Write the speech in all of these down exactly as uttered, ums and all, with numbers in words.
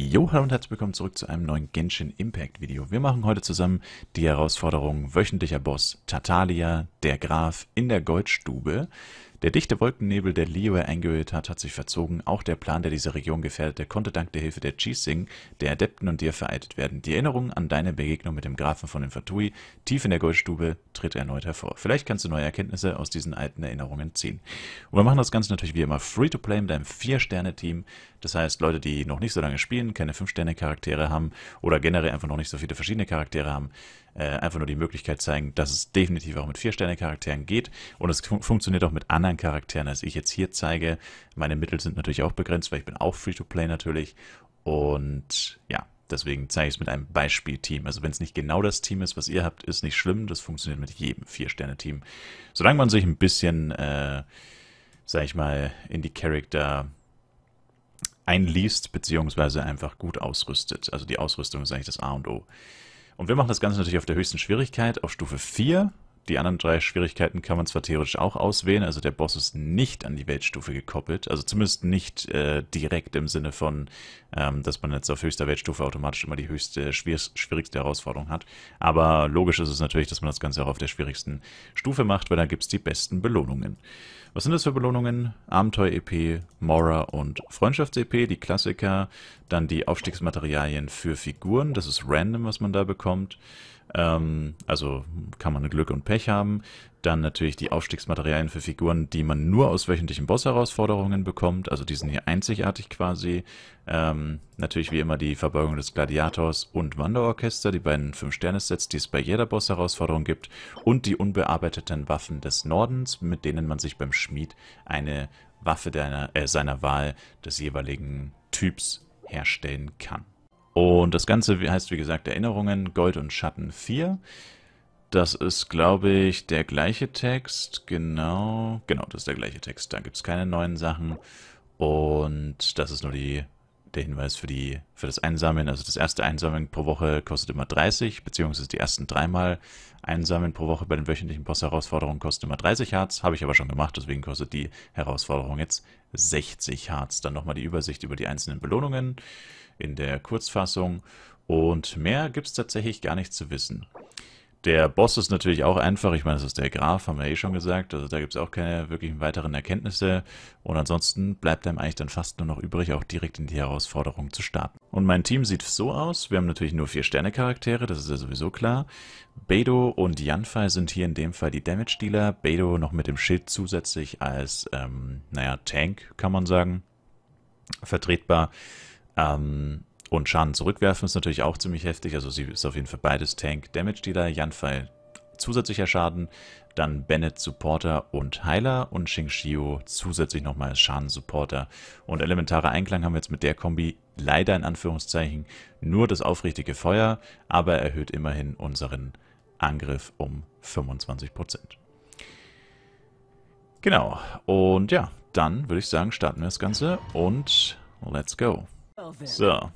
Jo, hallo und herzlich willkommen zurück zu einem neuen Genshin Impact Video. Wir machen heute zusammen die Herausforderung wöchentlicher Boss Tartaglia, der Graf in der Goldstube. Der dichte Wolkennebel, der Liyue eingehüllt hat, hat sich verzogen. Auch der Plan, der diese Region gefährdete, konnte dank der Hilfe der Qixing, der Adepten und dir vereitet werden. Die Erinnerung an deine Begegnung mit dem Grafen von den Fatui, tief in der Goldstube, tritt erneut hervor. Vielleicht kannst du neue Erkenntnisse aus diesen alten Erinnerungen ziehen. Und wir machen das Ganze natürlich wie immer Free-to-Play mit einem vier Sterne Team. Das heißt, Leute, die noch nicht so lange spielen, keine fünf Sterne Charaktere haben oder generell einfach noch nicht so viele verschiedene Charaktere haben, äh, einfach nur die Möglichkeit zeigen, dass es definitiv auch mit vier Sterne Charakteren geht. Und es fun funktioniert auch mit anderen Charakteren, als ich jetzt hier zeige. Meine Mittel sind natürlich auch begrenzt, weil ich bin auch Free-to-Play natürlich. Und ja, deswegen zeige ich es mit einem Beispielteam. Also wenn es nicht genau das Team ist, was ihr habt, ist nicht schlimm. Das funktioniert mit jedem vier Sterne Team. Solange man sich ein bisschen, äh, sag ich mal, in die Charakter einliest, beziehungsweise einfach gut ausrüstet. Also die Ausrüstung ist eigentlich das A und O. Und wir machen das Ganze natürlich auf der höchsten Schwierigkeit, auf Stufe vier. Die anderen drei Schwierigkeiten kann man zwar theoretisch auch auswählen, also der Boss ist nicht an die Weltstufe gekoppelt, also zumindest nicht äh, direkt im Sinne von, ähm, dass man jetzt auf höchster Weltstufe automatisch immer die höchste, schwierigste, schwierigste Herausforderung hat. Aber logisch ist es natürlich, dass man das Ganze auch auf der schwierigsten Stufe macht, weil da gibt es die besten Belohnungen. Was sind das für Belohnungen? Abenteuer-E P, Mora und Freundschafts-E P, die Klassiker. Dann die Aufstiegsmaterialien für Figuren, das ist random, was man da bekommt. Ähm, also kann man Glück und Pech haben. Dann natürlich die Aufstiegsmaterialien für Figuren, die man nur aus wöchentlichen Boss-Herausforderungen bekommt. Also die sind hier einzigartig quasi. Ähm, natürlich wie immer die Verbeugung des Gladiators und Wanderorchester, die beiden fünf Sterne Sets, die es bei jeder Boss-Herausforderung gibt. Und die unbearbeiteten Waffen des Nordens, mit denen man sich beim Schmied eine Waffe deiner, äh, seiner Wahl des jeweiligen Typs herstellen kann. Und das Ganze heißt, wie gesagt, Erinnerungen, Gold und Schatten vier. Das ist, glaube ich, der gleiche Text. Genau, genau, das ist der gleiche Text. Da gibt es keine neuen Sachen. Und das ist nur die, der Hinweis für, die, für das Einsammeln. Also das erste Einsammeln pro Woche kostet immer dreißig, beziehungsweise die ersten dreimal Einsammeln pro Woche bei den wöchentlichen Boss-Herausforderungen kostet immer dreißig Harz. Habe ich aber schon gemacht, deswegen kostet die Herausforderung jetzt sechzig Harz. Dann nochmal die Übersicht über die einzelnen Belohnungen in der Kurzfassung. Und mehr gibt es tatsächlich gar nicht zu wissen. Der Boss ist natürlich auch einfach, ich meine, das ist der Graf, haben wir eh schon gesagt, also da gibt es auch keine wirklichen weiteren Erkenntnisse und ansonsten bleibt einem eigentlich dann fast nur noch übrig, auch direkt in die Herausforderung zu starten. Und mein Team sieht so aus, wir haben natürlich nur vier Sterne Charaktere, das ist ja sowieso klar. Beidou und Yanfei sind hier in dem Fall die Damage-Dealer, Beidou noch mit dem Schild zusätzlich als, ähm, naja, Tank, kann man sagen, vertretbar. Ähm, Und Schaden zurückwerfen ist natürlich auch ziemlich heftig, also sie ist auf jeden Fall beides Tank, Damage Dealer, Yanfei zusätzlicher Schaden, dann Bennett Supporter und Heiler und Xingqiu zusätzlich nochmal als Schaden-Supporter. Und elementarer Einklang haben wir jetzt mit der Kombi leider in Anführungszeichen nur das aufrichtige Feuer, aber erhöht immerhin unseren Angriff um fünfundzwanzig Prozent. Genau, und ja, dann würde ich sagen, starten wir das Ganze und let's go. So.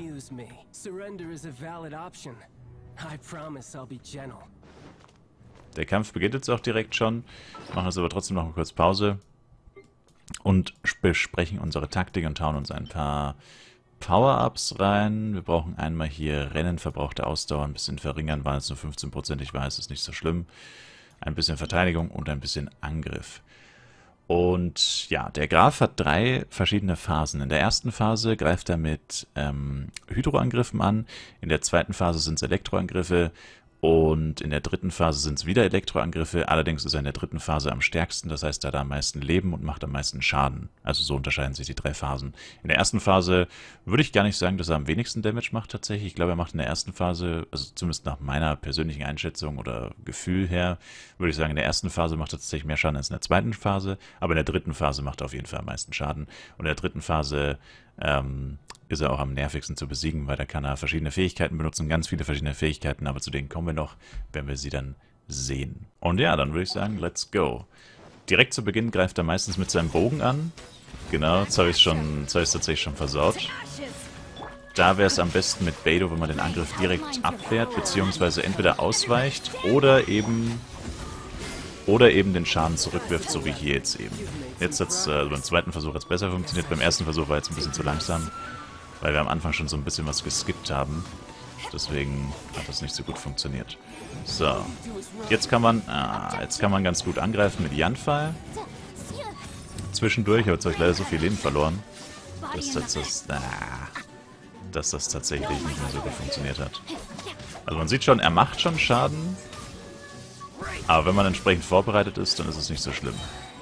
Der Kampf beginnt jetzt auch direkt schon. Wir machen jetzt aber trotzdem noch eine kurze Pause und besprechen unsere Taktik und hauen uns ein paar Power-Ups rein. Wir brauchen einmal hier Rennen, verbrauchte Ausdauer ein bisschen verringern, waren es nur fünfzehn Prozent, ich weiß, ist nicht so schlimm. Ein bisschen Verteidigung und ein bisschen Angriff. Und ja, der Graf hat drei verschiedene Phasen. In der ersten Phase greift er mit ähm, Hydroangriffen an, in der zweiten Phase sind es Elektroangriffe und in der dritten Phase sind es wieder Elektroangriffe. Allerdings ist er in der dritten Phase am stärksten, das heißt, er hat am meisten Leben und macht am meisten Schaden. Also so unterscheiden sich die drei Phasen. In der ersten Phase würde ich gar nicht sagen, dass er am wenigsten Damage macht tatsächlich. Ich glaube, er macht in der ersten Phase, also zumindest nach meiner persönlichen Einschätzung oder Gefühl her, würde ich sagen, in der ersten Phase macht er tatsächlich mehr Schaden als in der zweiten Phase. Aber in der dritten Phase macht er auf jeden Fall am meisten Schaden. Und in der dritten Phase ähm, ist er auch am nervigsten zu besiegen, weil da kann er verschiedene Fähigkeiten benutzen, ganz viele verschiedene Fähigkeiten, aber zu denen kommen wir noch, wenn wir sie dann sehen. Und ja, dann würde ich sagen, let's go. Direkt zu Beginn greift er meistens mit seinem Bogen an. Genau, jetzt habe ich es schon, jetzt habe ich es tatsächlich schon versaut. Da wäre es am besten mit Beidou, wenn man den Angriff direkt abwehrt, beziehungsweise entweder ausweicht oder eben oder eben den Schaden zurückwirft, so wie hier jetzt eben. Jetzt hat es äh, beim zweiten Versuch jetzt besser funktioniert, beim ersten Versuch war jetzt ein bisschen zu langsam. weil wir am Anfang schon so ein bisschen was geskippt haben. Deswegen hat das nicht so gut funktioniert. So, jetzt kann man, ah, jetzt kann man ganz gut angreifen mit Yanfei. Zwischendurch, aber jetzt habe ich leider so viel Leben verloren, dass das, das, ah, dass das tatsächlich nicht mehr so gut funktioniert hat. Also man sieht schon, er macht schon Schaden, aber wenn man entsprechend vorbereitet ist, dann ist es nicht so schlimm.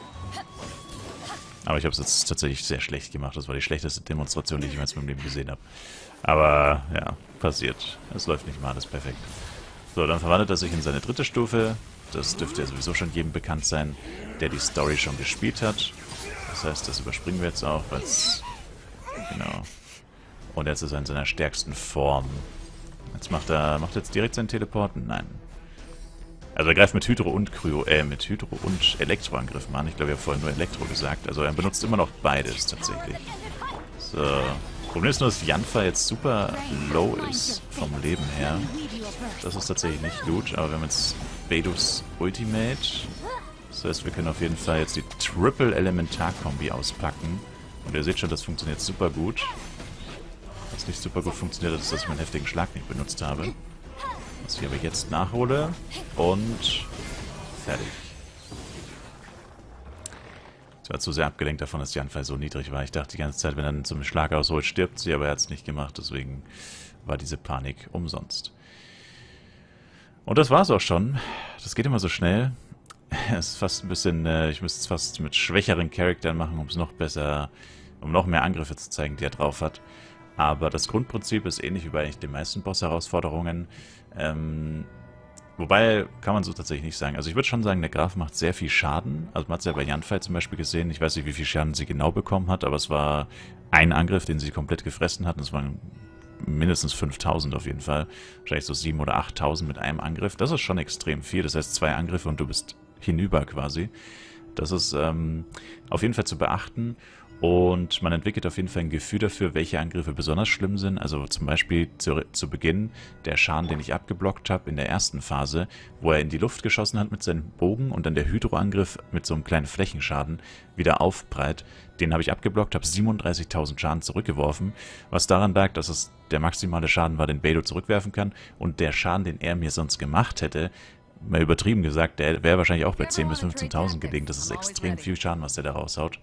Aber ich habe es jetzt tatsächlich sehr schlecht gemacht. Das war die schlechteste Demonstration, die ich jemals in meinem Leben gesehen habe. Aber ja, passiert. Es läuft nicht mal alles perfekt. So, dann verwandelt er sich in seine dritte Stufe. Das dürfte ja sowieso schon jedem bekannt sein, der die Story schon gespielt hat. Das heißt, das überspringen wir jetzt auch, weil es... Genau. Und jetzt ist er in seiner stärksten Form. Jetzt macht er... Macht er jetzt direkt seinen Teleporten? Nein. Also er greift mit Hydro und Kryo, äh, mit Hydro und Elektroangriffen an. Ich glaube, ich habe vorhin nur Elektro gesagt. Also er benutzt immer noch beides tatsächlich. So. Problem ist nur, dass Yanfei jetzt super low ist vom Leben her. Das ist tatsächlich nicht gut, aber wir haben jetzt Beidous Ultimate. Das heißt, wir können auf jeden Fall jetzt die Triple Elementar-Kombi auspacken. Und ihr seht schon, das funktioniert super gut. Was nicht super gut funktioniert, ist, dass ich meinen heftigen Schlag nicht benutzt habe. Was ich aber jetzt nachhole. Und fertig. Ich war zu sehr abgelenkt davon, dass Yanfei so niedrig war. Ich dachte die ganze Zeit, wenn er zum Schlag ausholt, stirbt sie, aber er hat es nicht gemacht. Deswegen war diese Panik umsonst. Und das war's auch schon. Das geht immer so schnell. Es ist fast ein bisschen, äh, ich müsste es fast mit schwächeren Charakteren machen, um es noch besser, um noch mehr Angriffe zu zeigen, die er drauf hat. Aber das Grundprinzip ist ähnlich wie bei eigentlich den meisten Boss-Herausforderungen. Ähm, wobei, kann man so tatsächlich nicht sagen. Also ich würde schon sagen, der Graf macht sehr viel Schaden. Also man hat es ja bei Yanfei zum Beispiel gesehen. Ich weiß nicht, wie viel Schaden sie genau bekommen hat, aber es war ein Angriff, den sie komplett gefressen hat. Und es waren mindestens fünftausend auf jeden Fall. Wahrscheinlich so siebentausend oder achttausend mit einem Angriff. Das ist schon extrem viel. Das heißt, zwei Angriffe und du bist hinüber quasi. Das ist ähm, auf jeden Fall zu beachten. Und man entwickelt auf jeden Fall ein Gefühl dafür, welche Angriffe besonders schlimm sind. Also zum Beispiel zu, zu Beginn der Schaden, den ich abgeblockt habe in der ersten Phase, wo er in die Luft geschossen hat mit seinem Bogen und dann der Hydroangriff mit so einem kleinen Flächenschaden wieder aufprallt. Den habe ich abgeblockt, habe siebenunddreißigtausend Schaden zurückgeworfen, was daran lag, dass es der maximale Schaden war, den Beidou zurückwerfen kann. Und der Schaden, den er mir sonst gemacht hätte, mal übertrieben gesagt, der wäre wahrscheinlich auch bei zehntausend bis fünfzehntausend gelegen. Das ist extrem viel Schaden, was der da raushaut.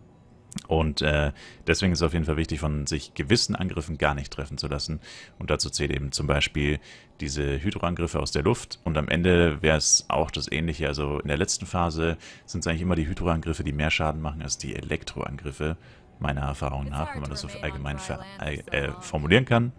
Und äh, deswegen ist es auf jeden Fall wichtig, von sich gewissen Angriffen gar nicht treffen zu lassen. Und dazu zählt eben zum Beispiel diese Hydroangriffe aus der Luft. Und am Ende wäre es auch das Ähnliche. Also in der letzten Phase sind es eigentlich immer die Hydroangriffe, die mehr Schaden machen als die Elektroangriffe, meiner Erfahrung nach, wenn man das so allgemein äh, formulieren kann.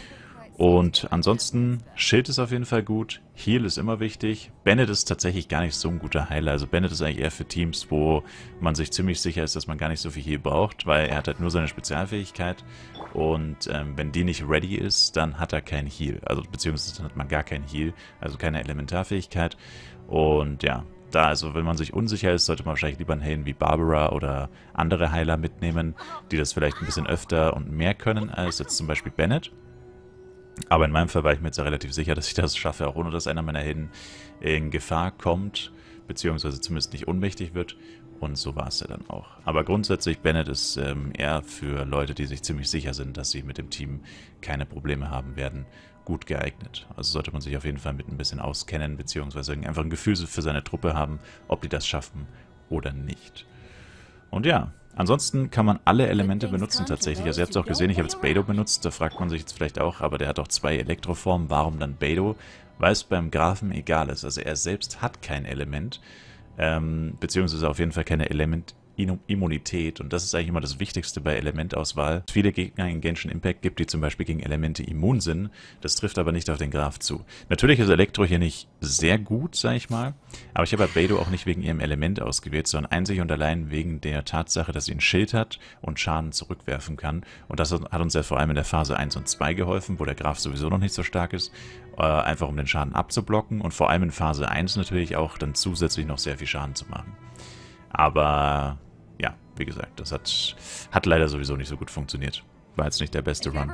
Und ansonsten, Schild ist auf jeden Fall gut, Heal ist immer wichtig. Bennett ist tatsächlich gar nicht so ein guter Heiler. Also Bennett ist eigentlich eher für Teams, wo man sich ziemlich sicher ist, dass man gar nicht so viel Heal braucht, weil er hat halt nur seine Spezialfähigkeit. Und ähm, wenn die nicht ready ist, dann hat er kein Heal. Also beziehungsweise dann hat man gar kein Heal, also keine Elementarfähigkeit. Und ja, da, also wenn man sich unsicher ist, sollte man wahrscheinlich lieber einen Helden wie Barbara oder andere Heiler mitnehmen, die das vielleicht ein bisschen öfter und mehr können als jetzt zum Beispiel Bennett. Aber in meinem Fall war ich mir jetzt ja relativ sicher, dass ich das schaffe, auch ohne dass einer meiner Helden in Gefahr kommt, beziehungsweise zumindest nicht ohnmächtig wird. Und so war es ja dann auch. Aber grundsätzlich, Bennett ist ähm, eher für Leute, die sich ziemlich sicher sind, dass sie mit dem Team keine Probleme haben werden, gut geeignet. Also sollte man sich auf jeden Fall mit ein bisschen auskennen, beziehungsweise einfach ein Gefühl für seine Truppe haben, ob die das schaffen oder nicht. Und ja, ansonsten kann man alle Elemente benutzen tatsächlich. Also ihr habt es auch gesehen, ich habe jetzt Beidou benutzt, da fragt man sich jetzt vielleicht auch, aber der hat auch zwei Elektroformen, warum dann Beidou? Weil es beim Graphen egal ist. Also er selbst hat kein Element, ähm, beziehungsweise auf jeden Fall keine Element-Immunität. Und das ist eigentlich immer das Wichtigste bei Elementauswahl. Es viele Gegner in Genshin Impact gibt, die zum Beispiel gegen Elemente immun sind. Das trifft aber nicht auf den Graph zu. Natürlich ist Elektro hier nicht sehr gut, sag ich mal. Aber ich habe Beidou auch nicht wegen ihrem Element ausgewählt, sondern einzig und allein wegen der Tatsache, dass sie ein Schild hat und Schaden zurückwerfen kann. Und das hat uns ja vor allem in der Phase eins und zwei geholfen, wo der Graph sowieso noch nicht so stark ist. Äh, einfach um den Schaden abzublocken und vor allem in Phase eins natürlich auch dann zusätzlich noch sehr viel Schaden zu machen. Aber ja, wie gesagt, das hat, hat leider sowieso nicht so gut funktioniert. War jetzt nicht der beste Run.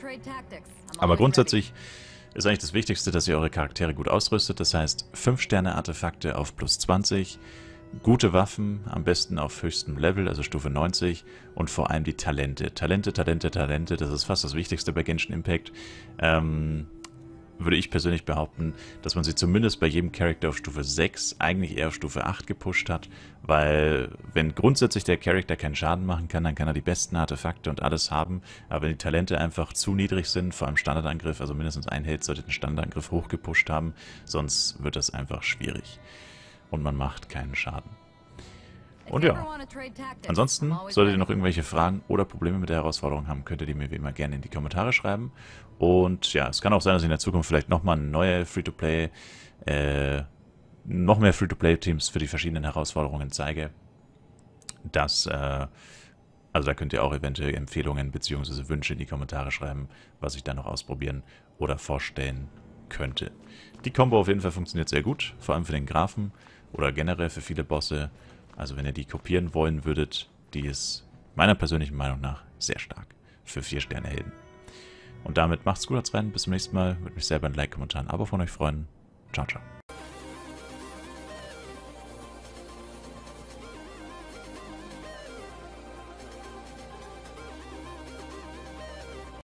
Aber grundsätzlich ist eigentlich das Wichtigste, dass ihr eure Charaktere gut ausrüstet. Das heißt, fünf Sterne Artefakte auf plus zwanzig, Gute Waffen, am besten auf höchstem Level, also Stufe neunzig, und vor allem die Talente. Talente, Talente, Talente, das ist fast das Wichtigste bei Genshin Impact. Ähm, würde ich persönlich behaupten, dass man sie zumindest bei jedem Charakter auf Stufe sechs, eigentlich eher auf Stufe acht gepusht hat, weil wenn grundsätzlich der Charakter keinen Schaden machen kann, dann kann er die besten Artefakte und alles haben, aber wenn die Talente einfach zu niedrig sind, vor allem Standardangriff, also mindestens ein Held sollte den Standardangriff hochgepusht haben, sonst wird das einfach schwierig. Und man macht keinen Schaden. Und ja, ansonsten, solltet ihr noch irgendwelche Fragen oder Probleme mit der Herausforderung haben, könnt ihr die mir wie immer gerne in die Kommentare schreiben. Und ja, es kann auch sein, dass ich in der Zukunft vielleicht nochmal neue Free-to-Play, äh, noch mehr Free-to-Play-Teams für die verschiedenen Herausforderungen zeige. Das, äh, also da könnt ihr auch eventuell Empfehlungen bzw. Wünsche in die Kommentare schreiben, was ich da noch ausprobieren oder vorstellen könnte. Die Combo auf jeden Fall funktioniert sehr gut, vor allem für den Graphen oder generell für viele Bosse. Also wenn ihr die kopieren wollen würdet, die ist meiner persönlichen Meinung nach sehr stark für vier Sterne Helden. Und damit macht's gut, haut's rein, bis zum nächsten Mal. Würde mich selber ein Like, Kommentar, ein Abo von euch freuen. Ciao, ciao.